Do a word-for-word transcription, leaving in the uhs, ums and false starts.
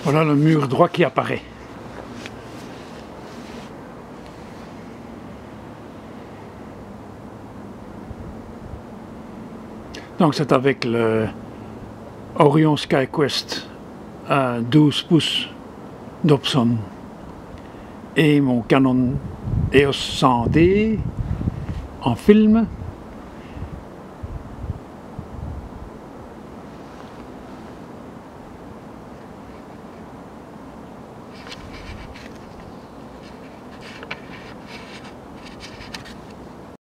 Voilà le mur droit qui apparaît. Donc c'est avec le Orion SkyQuest à douze pouces d'Opson et mon Canon E O S cent D en film